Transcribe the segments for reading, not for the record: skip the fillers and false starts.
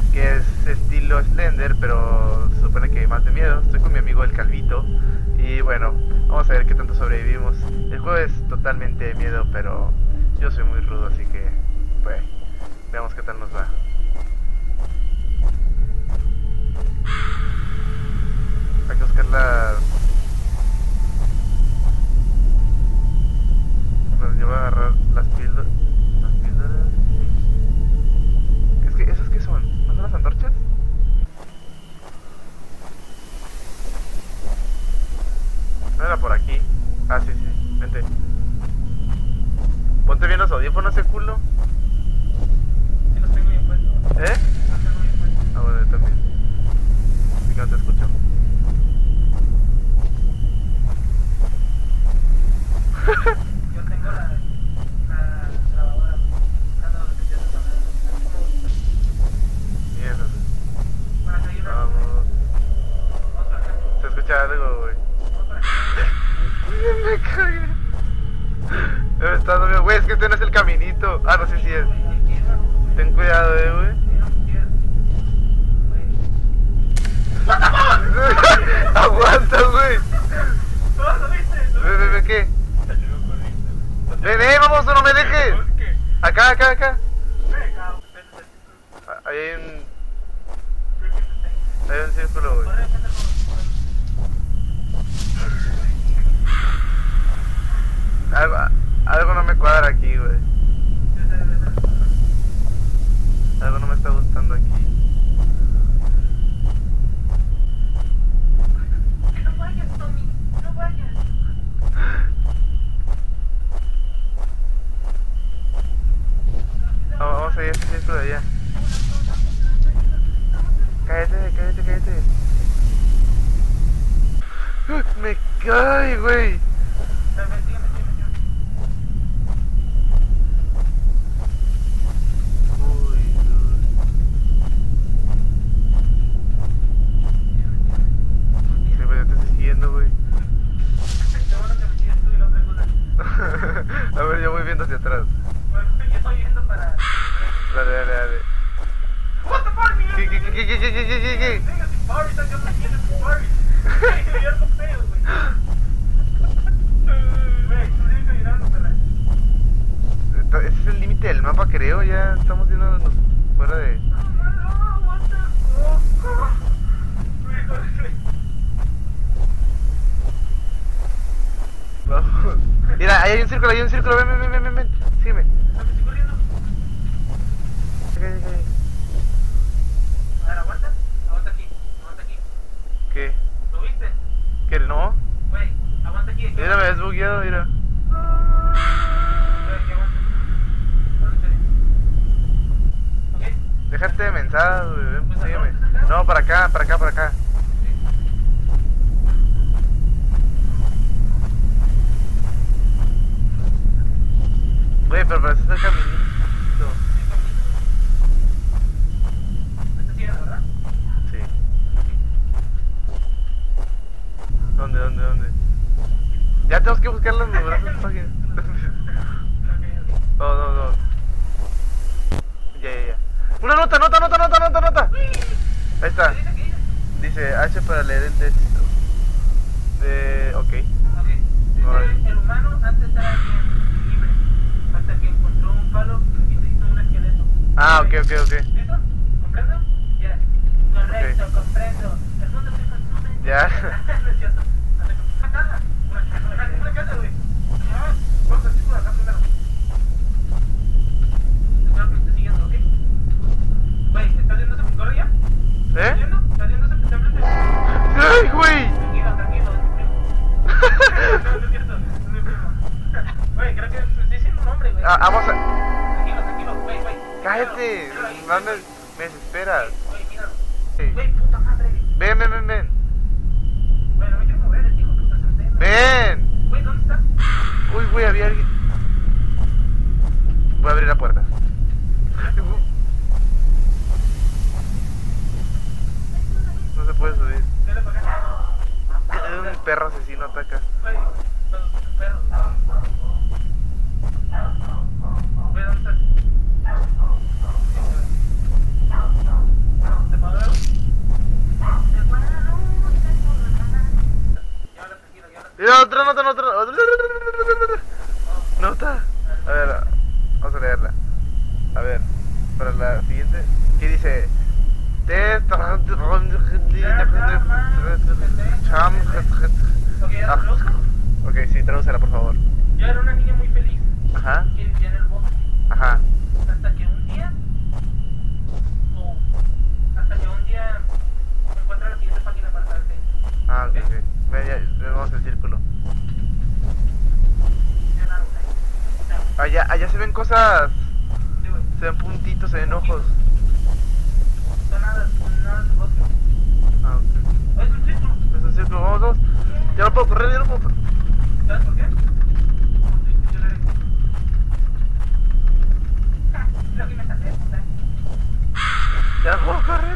que es estilo Slender, pero se supone que más de miedo. Estoy con mi amigo el Calvito y bueno, vamos a ver qué tanto sobrevivimos. El juego es totalmente de miedo, pero yo soy muy rudo, así que pues veamos qué tal nos va. Hay que buscar la... Bueno, yo voy a agarrar las píldoras. Las píldoras. Es que, ¿esas qué son? ¿No son las antorchas? No era por aquí. Ah, sí, sí, vente. Ponte bien los audífonos, ese culo. Sí, los tengo bien puestos. ¿Eh? Los tengo bien puestos. Ah, bueno, yo también. Así que no te escucho. Yo tengo la lavadora. Ando limpiando esa madre. Mierda. Para que ayude. Vamos. Vamos para acá. Se escucha algo, güey. Vamos para acá. Me cagué. Me está dando miedo. Güey, es que este no es el caminito. Ah, no sé si es. Ten cuidado, güey. Aguanta, güey. Ve, ¿qué? Ven, vamos, no me dejes. Acá. Ahí hay un círculo, güey. Algo no me cuadra aquí, güey. Algo no me está gustando aquí. No vayas, Tommy. No vayas. Vamos a ir a ese círculo de allá. Cállate. Me cae, güey. Sígueme. Uy, sí, pero ya te estoy siguiendo, güey. Qué bueno que me sigues tú y la otra cosa. A ver, yo voy viendo hacia atrás. Yo estoy viendo para... Dale. What the fuck, mira? ¿Qué? Venga, sin party, estás viendo aquí en el party. Hey, ya son feos, güey. Güey, tú tienes que mirarlo, perra. Ese es el límite del mapa, creo. Ya estamos yéndonos fuera de... No, what the fuck. Vamos. Mira, ahí hay un círculo. Ven. Sígueme. Estoy corriendo. Acá. A ver, aguanta. Aguanta aquí. ¿Qué? ¿Lo viste? ¿Qué? ¿No? Güey, aguanta aquí. Mira, me has bugueado, mira. Güey, aquí aguanta. Aguanta. ¿Ok? Déjate de mensadas, güey. Ven, Pues, sígueme. acá. No, para acá. Güey, pero para eso es el caminito. ¿Me estás siguiendo, verdad? Sí. ¿Dónde? Ya tenemos que buscar las numerosas páginas. No. Ya. Una nota. Ahí está. ¿Qué dice? Dice H para leer el texto. Ok. Ok. Dice, el humano antes era bien libre, hasta que encontró un palo y se hizo un esqueleto. Ah, ok. ¿Listo? ¿Comprendo? Ya. Correcto, comprendo. El mundo se consume. Ya. No es cierto. Una casa, güey. Vamos al círculo acá primero. Espero que me estés siguiendo, ¿ok? Güey, ¿estás viendo ese? ¿Corre ya? ¿Estás viendo? ¿Estás viendo ese que está enfrente? ¡Ay, güey! Tranquilo, es mi primo. No es cierto, es mi primo. Güey, creo que estoy diciendo un nombre, güey. Vamos a... Tranquilo, güey. ¡Cállate! Míralo ahí, No me desesperas. Güey, míralo. Sí. Güey, puta madre. Ven. Güey, no me quiero mover, hijo de puta sartén. Ven. Güey, ¿dónde estás? Uy, güey, había alguien. Voy a abrir la puerta. No se puede subir. Dale para acá. Un perro asesino ataca. Güey, los perros. Güey, ¿dónde estás? Otra nota, otra nota. A ver, vamos a leerla. A ver, para la siguiente. ¿Qué dice? Ok, sí, tradúcela por favor. Yo era una niña muy feliz. Ajá. Que vivía en el bosque. Ajá. Hasta que un día me encuentro en la siguiente página para saber. Ah, ok, ok. Vemos el círculo. Allá se ven cosas. Se ven puntitos, se ven ojos. Son nada del bosque. Ah, ok. Es un círculo. Es un círculo, vamos. Ya no puedo correr, ya no puedo. ¿Sabes por qué? Creo que me salté, puta. Ya no puedo correr.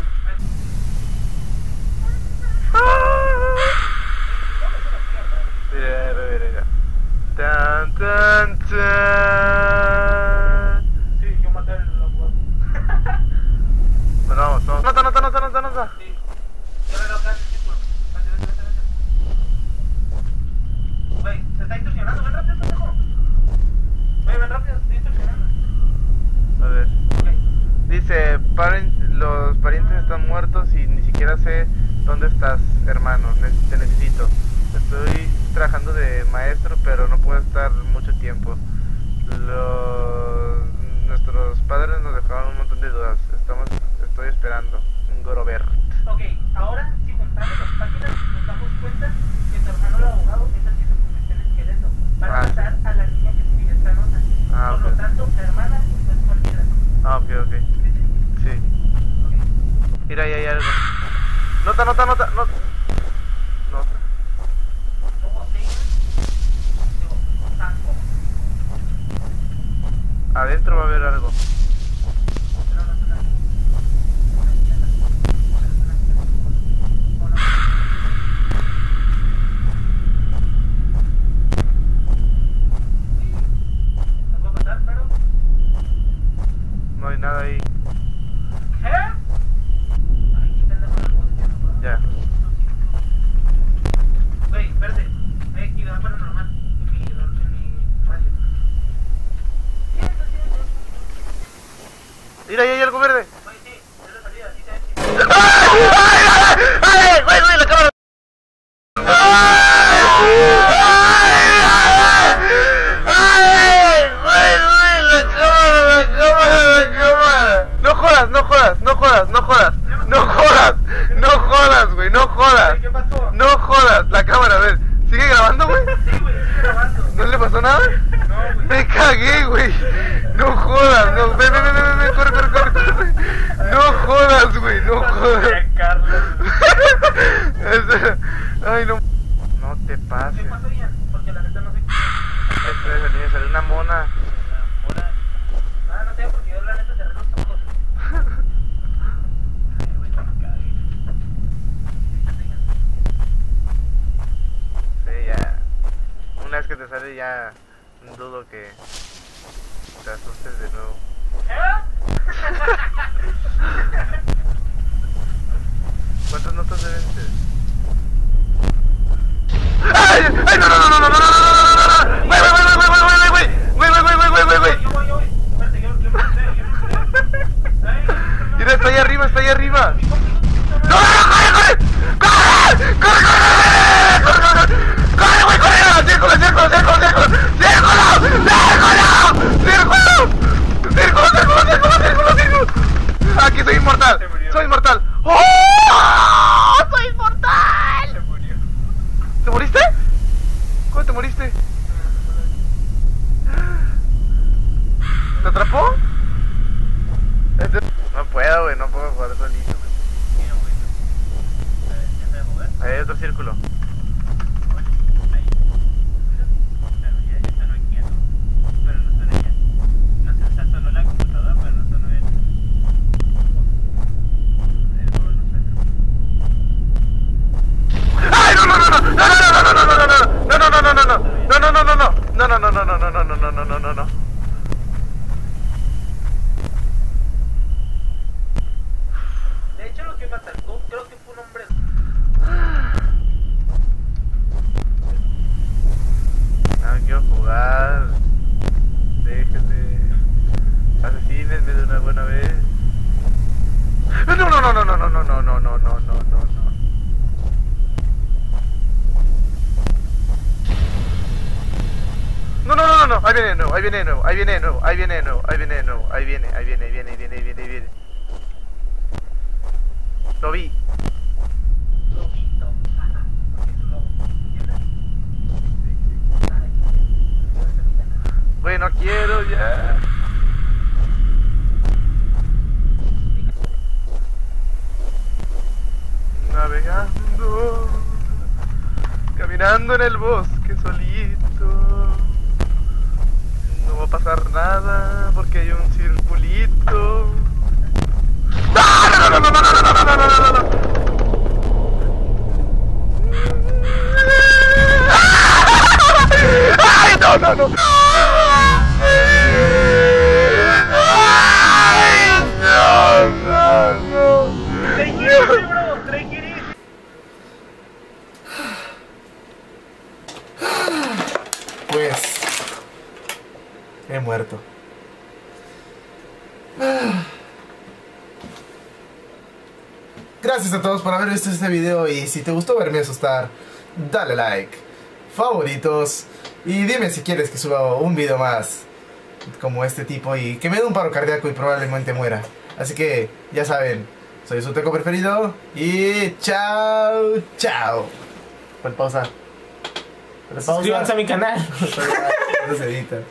Mira. Tan, tan, tan. Sí, yo maté al lobo. Bueno, vamos. Nota. Sí. Yo le doy acá el círculo. Vete. Güey, se está distorsionando. Ven rápido, pendejo. Güey, ven rápido, se está distorsionando. A ver. Okay. Dice, los parientes están muertos y ni siquiera sé dónde estás, hermano. Te necesito. Estoy trabajando de maestro, pero no puedo estar mucho tiempo. Nuestros padres nos dejaron un montón de dudas. Estoy esperando. Un Gorobert. Ok, ahora si juntamos las páginas nos damos cuenta que tu hermano el abogado es el que se convirtió en esqueleto para matar a la niña que escribió esta nota. Por lo tanto, la hermana fue escondida. Ah, ok. Sí. Okay. Mira, ahí hay algo. Nota. Adentro va a haber algo. No hay nada ahí. Ya. Güey, espérate. Hay actividad paranormal en mi radio. Mira, ahí hay algo verde. Güey, sí, es la salida, sí se ve. ¡Ay! ¡Güey, la cámara! ¿Qué pasó? No jodas, la cámara, a ver, ¿sigue grabando, güey? Sí, güey, sigue grabando. ¿No le pasó nada? No, güey. Me cagué, güey. No jodas, no, ven, corre. No jodas, güey, no jodas. Carlos. Ay, no. No te ¿Qué pases. pasó, Ian? Porque la neta no sé qué. Me salió una mona. Ah, no sé, porque yo la neta cerré los ojos. Ay, güey, no me cagué. Sí, ya. Una vez que te sale ya dudo que te asustes de nuevo. ¿Cuántas notas deben ser? ¡Ay! ¡Ay, no! ¡Güey! Yo voy. Espérate, yo me sé. Mira, está ahí arriba. ¡No, corre, güey, corre! ¡Círculo! Aquí soy inmortal. ¡Oh! ¡Soy inmortal! Se murió. ¿Te moriste? ¿Cómo te moriste? ¿Te atrapó? No puedo, güey, no puedo jugar solito. Ahí hay otro círculo. ¡Ay, no! De hecho, lo que me atacó, creo que fue un hombre. No, no, no, no, no, no, no, no, no, no, no, no, no. No, no, no, no, no, ahí viene de nuevo, ahí viene de nuevo, ahí viene de nuevo, ahí viene de nuevo, ahí viene de nuevo, ahí viene, ahí viene, ahí viene, ahí viene, ahí viene, ahí viene. Lo vi. Lobito. Ajá. Porque es un lobo. ¿Entiendes? Bueno, quiero ya. Navegando, caminando en el bosque solito. No va a pasar nada porque hay un circulito. ¡No, no, no, no, no, no, no, no, no, no, no, no! ¡Ay, no, no, no! ¡Ay, no, no, no! Take it easy, bro. Take it easy. Pues he muerto. Gracias a todos por haber visto este video y si te gustó verme asustar, dale like, favoritos y dime si quieres que suba un video más como este tipo y que me dé un paro cardíaco y probablemente muera. Así que ya saben, soy su teco preferido y chao, chao. ¿Cuál pausa? Suscríbanse a mi canal. No se edita.